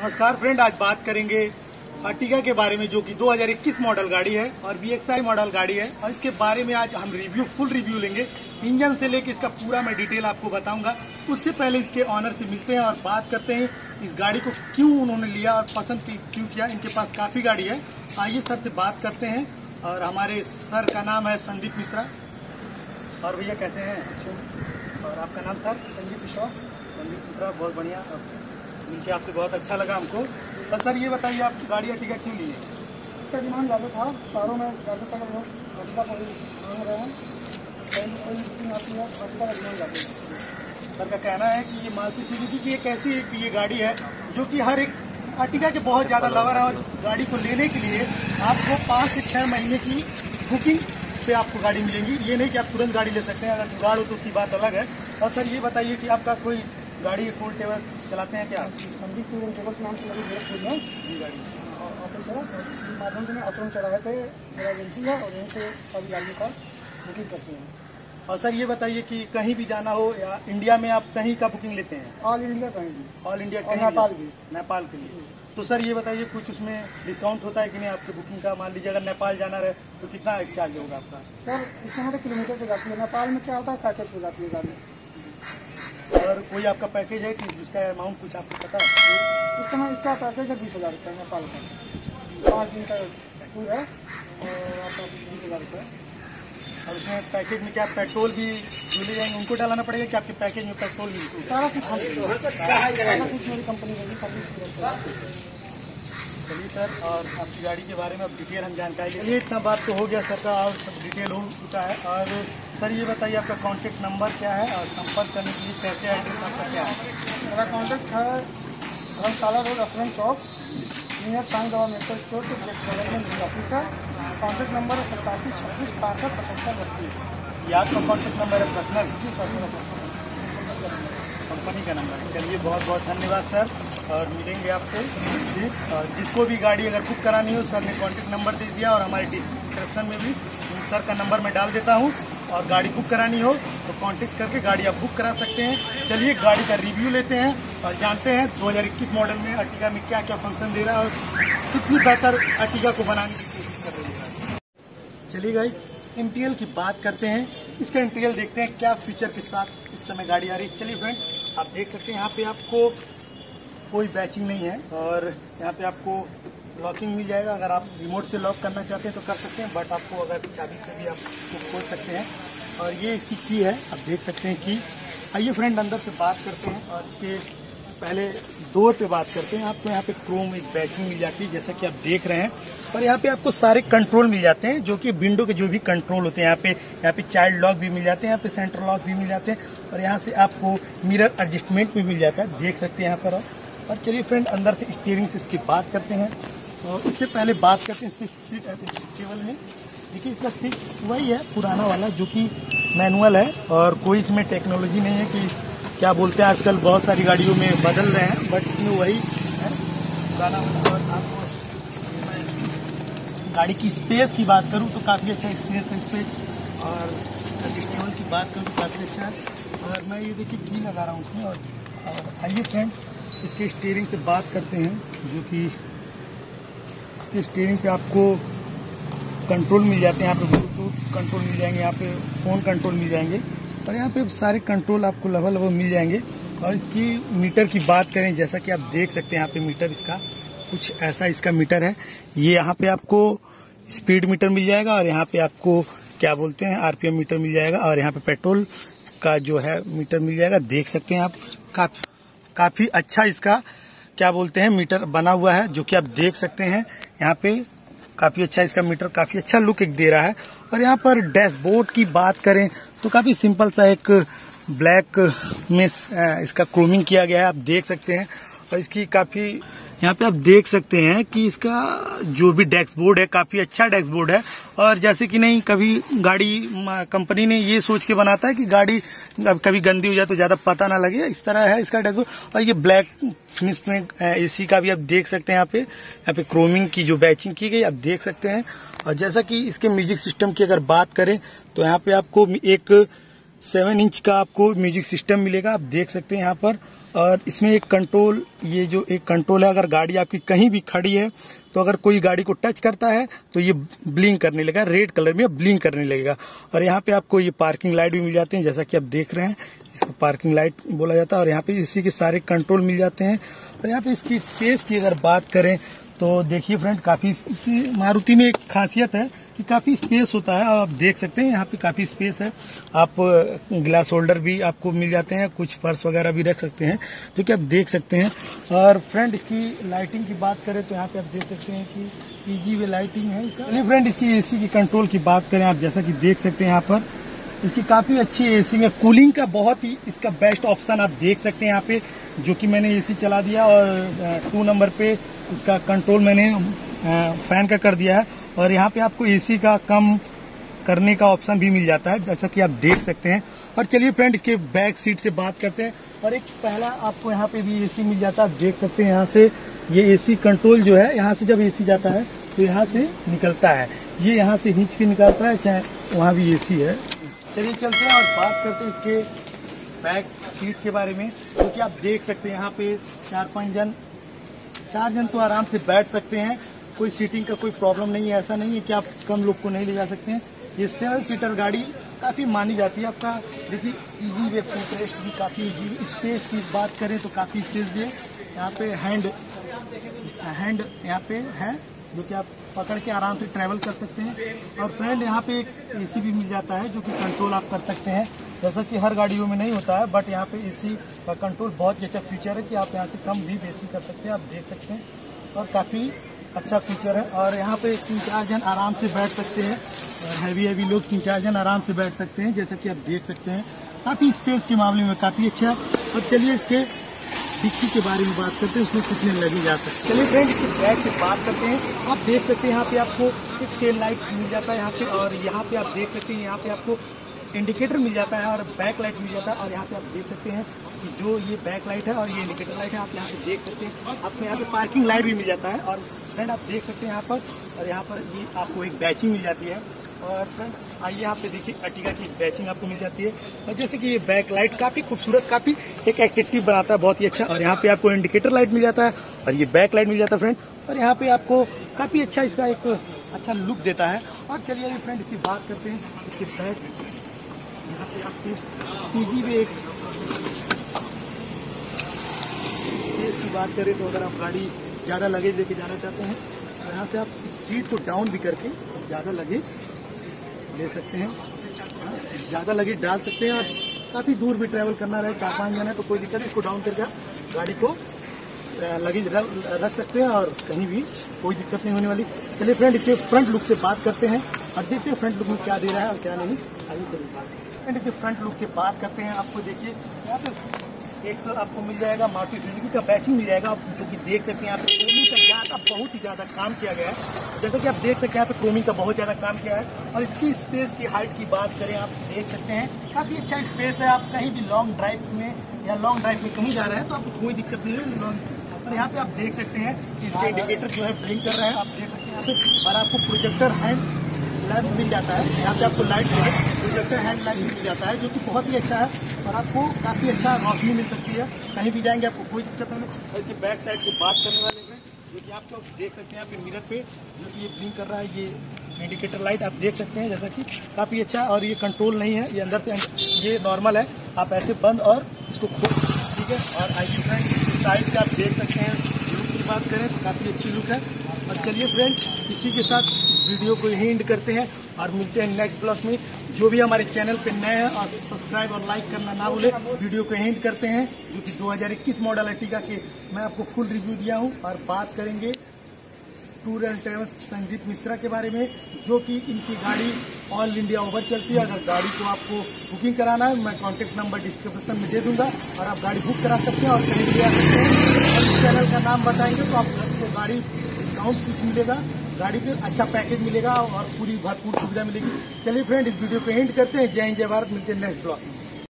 नमस्कार फ्रेंड, आज बात करेंगे अर्टिगा के बारे में जो कि 2021 मॉडल गाड़ी है और VXI मॉडल गाड़ी है। और इसके बारे में आज हम फुल रिव्यू लेंगे। इंजन से लेके इसका पूरा मैं डिटेल आपको बताऊंगा। उससे पहले इसके ऑनर से मिलते हैं और बात करते हैं इस गाड़ी को क्यों उन्होंने लिया और पसंद क्यों किया। इनके पास काफी गाड़ी है, आइए सर से बात करते हैं। और हमारे सर का नाम है संदीप मिश्रा। और भैया कैसे हैं? अच्छे। और आपका नाम सर? संदीप मिश्रा। संदीप मिश्रा, बहुत बढ़िया। मिलकर आपसे बहुत अच्छा लगा हमको। तो सर ये बताइए, आप गाड़ी अर्टिगा क्यों लिए? इसका डिमांड ज़्यादा था, शहरों में ज़्यादातर लोग अर्टिगा को मांग रहे हैं। कोई बुकिंग आती है अर्टिगा का डिमांड ज़्यादा है। सर का कहना है कि ये मारुति सुजुकी की एक ऐसी ये गाड़ी है जो कि हर एक अर्टिगा के बहुत ज़्यादा लवर है। और गाड़ी को लेने के लिए आपको 5 से 6 महीने की बुकिंग पे आपको गाड़ी मिलेगी। ये नहीं कि आप तुरंत गाड़ी ले सकते हैं, अगर जुगाड़ हो तो उसकी बात अलग है। और सर ये बताइए कि आपका कोई गाड़ी टूल टेबल्स चलाते हैं क्या? संदीप टूल टेबल्स नाम से लगी मेरे जी गाड़ी ऑफिस है। इसके माध्यम से मैं अतुल चौराहे पे मेरा एजेंसी है और यहीं से सभी गाड़ियों का बुकिंग करते हैं। और सर ये बताइए कि कहीं भी जाना हो या इंडिया में आप कहीं का बुकिंग लेते हैं? ऑल इंडिया कहीं भी। ऑल इंडिया और नेपाल भी। नेपाल के लिए। तो सर ये बताइए, कुछ उसमें डिस्काउंट होता है कि नहीं आपकी बुकिंग का? मान लीजिए अगर नेपाल जाना रहे तो कितना चार्ज होगा आपका? सर इसमें हमारे किलोमीटर पे जाती है। नेपाल में क्या होता है, पैकेज पे जाती है गाड़ी। और कोई आपका पैकेज है कि जिसका अमाउंट कुछ आपको पता है? इस समय इसका पैकेज है 20,000 रुपये नेपाल का। 5 दिन का टूर है और आपका 20,000 रुपये। और उसमें पैकेज में क्या पेट्रोल भी मिल जाएंगे? उनको डालना पड़ेगा कि आपके पैकेज में पेट्रोल भी include है? सारा कुछ सारा कुछ मेरी कंपनी होगी, सब। चलिए सर, और आपकी गाड़ी के बारे में अब डिटेल हम जानकारी लेंगे। ये इतना बात तो हो गया सर का, और सब डिटेल हो चुका है। और सर ये बताइए, आपका कॉन्टैक्ट नंबर क्या है और संपर्क करने के लिए कैसे एड्रेस आपका क्या है? मेरा कॉन्टैक्ट है Dharamshala road reference shop near Sai Baba medical store के बगल में मेरी ऑफिस है। कॉन्टैक्ट नंबर है 87 26 65 75 32। ये आपका कॉन्टैक्ट नंबर है पर्सनल? जी सर, मेरा पर्सनल कंपनी का नंबर है। चलिए बहुत बहुत धन्यवाद सर, और मिलेंगे आपसे। और जिसको भी गाड़ी अगर बुक करानी हो, सर ने कॉन्टैक्ट नंबर दे दिया और हमारे डिस्क्रिप्शन में भी सर का नंबर मैं डाल देता हूँ। और गाड़ी बुक करानी हो तो कांटेक्ट करके गाड़ी आप बुक करा सकते हैं। चलिए गाड़ी का रिव्यू लेते हैं और जानते हैं 2021 मॉडल में अर्टिगा में क्या क्या फंक्शन दे रहा है और कितनी बेहतर अर्टिगा को बनाने की कोशिश कर रही है। चलिए गाइस, इंटीरियर की बात करते हैं। इसका इंटीरियर देखते हैं क्या फीचर के साथ इस समय गाड़ी आ रही है। चलिए फ्रेंड, आप देख सकते हैं यहाँ पे आपको कोई बैचिंग नहीं है और यहाँ पे आपको लॉकिंग मिल जाएगा। अगर आप रिमोट से लॉक करना चाहते हैं तो कर सकते हैं, बट आपको अगर चाबी से भी आप खोल सकते हैं। और ये इसकी की है, आप देख सकते हैं की। आइए फ्रेंड अंदर से बात करते हैं और इसके पहले डोर पे बात करते हैं। आपको यहाँ पे क्रोम एक बैचिंग मिल जाती है जैसा कि आप देख रहे हैं। और यहाँ पे आपको सारे कंट्रोल मिल जाते हैं, जो कि विंडो के जो भी कंट्रोल होते हैं। यहाँ पे चाइल्ड लॉक भी मिल जाते हैं, यहाँ पे सेंटर लॉक भी मिल जाते हैं। और यहाँ से आपको मिरर एडजस्टमेंट भी मिल जाता है, देख सकते हैं यहाँ पर। और चलिए फ्रेंड अंदर से स्टीयरिंग से इसकी बात करते हैं। और उससे पहले बात करते हैं इसकी सीट टेबल में। देखिए इसका सीट वही है पुराना वाला, जो कि मैनुअल है और कोई इसमें टेक्नोलॉजी नहीं है कि क्या बोलते हैं, आजकल बहुत सारी गाड़ियों में बदल रहे हैं, बट इसमें वही है पुराना वाला। और आपको गाड़ी की स्पेस की बात करूँ तो काफ़ी अच्छा स्पेस है इस पर। और टेबल की बात करूँ तो काफ़ी अच्छा है। और मैं ये देखिए की लगा रहा हूँ उसमें। और आइए फ्रेंड इसके स्टीयरिंग से बात करते हैं, जो कि इसके स्टीयरिंग पे आपको कंट्रोल मिल जाते हैं। यहाँ पे ब्लूटूथ कंट्रोल मिल जाएंगे, यहाँ पे फ़ोन कंट्रोल मिल जाएंगे और यहाँ पे सारे कंट्रोल आपको लेवल मिल जाएंगे। और इसकी मीटर की बात करें, जैसा कि आप देख सकते हैं यहाँ पे मीटर इसका कुछ ऐसा इसका मीटर है। ये यहाँ पे आपको स्पीड मीटर मिल जाएगा और यहाँ पे आपको क्या बोलते हैं RPM मीटर मिल जाएगा। और यहाँ पे पेट्रोल का जो है मीटर मिल जाएगा, देख सकते हैं आप। काफी अच्छा इसका क्या बोलते हैं मीटर बना हुआ है, जो कि आप देख सकते हैं यहाँ पे। काफी अच्छा इसका मीटर, काफी अच्छा लुक एक दे रहा है। और यहाँ पर डैशबोर्ड की बात करें तो काफी सिंपल सा एक ब्लैक में इसका क्रोमिंग किया गया है, आप देख सकते हैं। और इसकी काफी यहाँ पे आप देख सकते हैं कि इसका जो भी डैशबोर्ड है काफी अच्छा डैशबोर्ड है। और जैसे कि नहीं, कभी गाड़ी कंपनी ने ये सोच के बनाता है कि गाड़ी कभी गंदी हो जाए तो ज्यादा पता ना लगे, इस तरह है इसका डैशबोर्ड। और ये ब्लैक फिनिश में AC का भी आप देख सकते हैं। यहाँ पे क्रोमिंग की जो बैचिंग की गई आप देख सकते हैं। और जैसा कि इसके म्यूजिक सिस्टम की अगर बात करें तो यहाँ पे आपको एक 7 इंच का आपको म्यूजिक सिस्टम मिलेगा, आप देख सकते हैं यहाँ पर। और इसमें एक कंट्रोल, ये जो एक कंट्रोल है, अगर गाड़ी आपकी कहीं भी खड़ी है तो अगर कोई गाड़ी को टच करता है तो ये ब्लिंक करने लगेगा, रेड कलर में ब्लिंक करने लगेगा। और यहाँ पे आपको ये पार्किंग लाइट भी मिल जाते हैं, जैसा कि आप देख रहे हैं, इसको पार्किंग लाइट बोला जाता है। और यहाँ पे इसी के सारे कंट्रोल मिल जाते हैं। और यहाँ पे इसकी स्पेस की अगर बात करें तो देखिए फ्रेंड, काफी मारुति में एक खासियत है कि काफी स्पेस होता है। आप देख सकते हैं यहाँ पे काफी स्पेस है। आप ग्लास होल्डर भी आपको मिल जाते हैं, कुछ पर्स वगैरह भी रख सकते हैं, जो कि आप देख सकते हैं। और फ्रेंड इसकी लाइटिंग की बात करें तो यहाँ पे आप देख सकते हैं कि ईजी वे लाइटिंग है इसका। चलिए फ्रेंड, इसकी एसी की कंट्रोल की बात करें, आप जैसा कि देख सकते हैं यहाँ पर इसकी काफी अच्छी एसी है। कूलिंग का बहुत ही इसका बेस्ट ऑप्शन आप देख सकते हैं यहाँ पे, जो कि मैंने एसी चला दिया और 2 नंबर पे इसका कंट्रोल मैंने फैन का कर दिया है। और यहाँ पे आपको एसी का कम करने का ऑप्शन भी मिल जाता है, जैसा कि आप देख सकते हैं। और चलिए फ्रेंड, इसके बैक सीट से बात करते हैं। और एक पहला आपको यहाँ पे भी एसी मिल जाता है, आप देख सकते हैं। यहाँ से ये एसी कंट्रोल जो है, यहाँ से जब एसी जाता है तो यहाँ से निकलता है, ये यहाँ से खींच के निकलता है, चाहे वहाँ भी एसी है। चलिए चलते हैं और बात करते हैं इसके बैक सीट के बारे में, क्योंकि आप देख सकते हैं यहाँ पे 4 जन तो आराम से बैठ सकते हैं। कोई सीटिंग का कोई प्रॉब्लम नहीं है, ऐसा नहीं है कि आप कम लोग को नहीं ले जा सकते हैं। ये 7 सीटर गाड़ी काफी मानी जाती है। आपका देखिए इजी वे फुटरेस्ट भी काफी इजी। स्पेस की बात करें तो काफी स्पेस भी है। यहाँ पे हैंड यहाँ पे है, जो कि आप पकड़ के आराम से ट्रैवल कर सकते हैं। और फ्रेंड यहाँ पे एक एसी भी मिल जाता है, जो कि कंट्रोल आप कर सकते हैं, जैसा कि हर गाड़ियों में नहीं होता है। बट यहाँ पे एसी का कंट्रोल बहुत ही अच्छा फीचर है कि आप यहाँ से कम भी एसी कर सकते हैं, आप देख सकते हैं। और काफ़ी अच्छा फीचर है। और यहाँ पे 3-4 जन आराम से बैठ सकते हैं, और हैवी लोग 3-4 जन आराम से बैठ सकते हैं, जैसा कि आप देख सकते हैं। काफ़ी स्पेस के मामले में काफ़ी अच्छा है। और चलिए इसके डिक्की के बारे में बात करते हैं, उसमें कितने लगे जा सकते हैं। चलिए फ्रेंड, इसके बैक से बात करते हैं। आप देख सकते हैं यहाँ पे आपको एक टेल लाइट मिल जाता है यहाँ पे, और यहाँ पे आप देख सकते हैं यहाँ पे आपको इंडिकेटर मिल जाता है और बैक लाइट मिल जाता है। और यहाँ पे आप देख सकते हैं कि जो ये बैक लाइट है और ये इंडिकेटर लाइट है, आप यहाँ पे देख सकते हैं। आपको यहाँ पे पार्किंग लाइट भी मिल जाता है। और फ्रेंड आप देख सकते हैं यहाँ पर, और यहाँ पर ये आपको एक बैचिंग मिल जाती है। और फ्रेंड आइए यहाँ पे देखिए, अर्टिगा की बैचिंग आपको मिल जाती है। और जैसे कि ये बैक लाइट काफी खूबसूरत, काफी एक एट्रैक्टिव बनाता है, बहुत ही अच्छा। और यहाँ पे आपको इंडिकेटर लाइट मिल जाता है और ये बैक लाइट मिल जाता है फ्रेंड। और यहाँ पे आपको काफी अच्छा इसका एक अच्छा लुक देता है। और चलिए फ्रेंड इसकी बात करते हैं, इसके साइड यहाँ पे आपको ईजी वे एक स्पेस की बात करें तो अगर आप गाड़ी ज़्यादा लगेज लेके जाना चाहते हैं तो यहाँ से आप इस सीट को डाउन भी करके ज़्यादा लगेज ले सकते हैं, ज़्यादा लगेज डाल सकते हैं। और काफ़ी दूर भी ट्रैवल करना रहे, 4-5 जन है तो कोई दिक्कत नहीं, इसको डाउन करके गाड़ी को लगेज रख सकते हैं और कहीं भी कोई दिक्कत नहीं होने वाली। चलिए फ्रेंड इसके फ्रंट लुक से बात करते हैं और देखते हैं फ्रंट लुक में क्या दे रहा है और क्या नहीं। आइए चलिए फ्रेंड इसके फ्रंट लुक से बात करते हैं। आपको देखिए यहाँ पे एक तो आपको मिल जाएगा मारुति सुजुकी का बैचिंग मिल जाएगा, जो कि देख सकते हैं यहाँ पे क्रोमिंग का ज़्यादा बहुत ही ज़्यादा काम किया गया है। जैसा कि आप देख सकते हैं यहाँ पे क्रोमिंग का बहुत ज़्यादा काम किया है। और इसकी स्पेस की हाइट की बात करें, आप देख सकते हैं काफ़ी अच्छा स्पेस है। आप कहीं भी लॉन्ग ड्राइव में कहीं जा रहे हैं तो आपको कोई दिक्कत नहीं है। और यहाँ पे आप देख सकते हैं कि इसके इंडिकेटर जो है ब्लिंक कर रहा है, आप देख सकते हैं यहाँ पे। और आपको प्रोजेक्टर हैंड लैम्प मिल जाता है, यहाँ पे आपको लाइट जो है प्रोजेक्टर हैंड लाइट मिल जाता है, जो कि बहुत ही अच्छा है। और आपको काफ़ी अच्छा रोशनी मिल सकती है, कहीं भी जाएंगे आपको कोई दिक्कत नहीं। और इसके बैक साइड की बात करने वाले हैं, जो कि आपको देख सकते हैं यहाँ पे मिरर पे जो कि ये ब्लिंक कर रहा है, ये इंडिकेटर लाइट आप देख सकते हैं, जैसा कि काफ़ी अच्छा है। और ये कंट्रोल नहीं है, ये अंदर से ये नॉर्मल है, आप ऐसे बंद और इसको खोल, ठीक है। और आइए फ्रेंड साइड से आप देख सकते हैं, लुक की बात करें तो काफ़ी अच्छी लुक है। और चलिए फ्रेंड इसी के साथ वीडियो को यहीं एंड करते हैं और मिलते हैं नेक्स्ट ब्लॉग में। जो भी हमारे चैनल पे नए हैं और सब्सक्राइब और लाइक करना ना भूले। वीडियो को एंड करते हैं, जो कि 2021 मॉडल अर्टिगा के मैं आपको फुल रिव्यू दिया हूं। और बात करेंगे tour and travels Sandeep Mishra के बारे में, जो कि इनकी गाड़ी ऑल इंडिया ओवर चलती है। अगर गाड़ी को आपको बुकिंग कराना है, मैं कॉन्टैक्ट नंबर डिस्क्रिप्शन में दे दूंगा और आप गाड़ी बुक करा सकते हैं और कहीं भी आ सकते हैं। और इस चैनल का नाम बताएंगे तो आपको गाड़ी डिस्काउंट कुछ मिलेगा, गाड़ी पे अच्छा पैकेज मिलेगा और पूरी भरपूर सुविधा मिलेगी। चलिए फ्रेंड इस वीडियो को एंड करते हैं। जय हिंद जय भारत, मिलते हैं नेक्स्ट ब्लॉग में।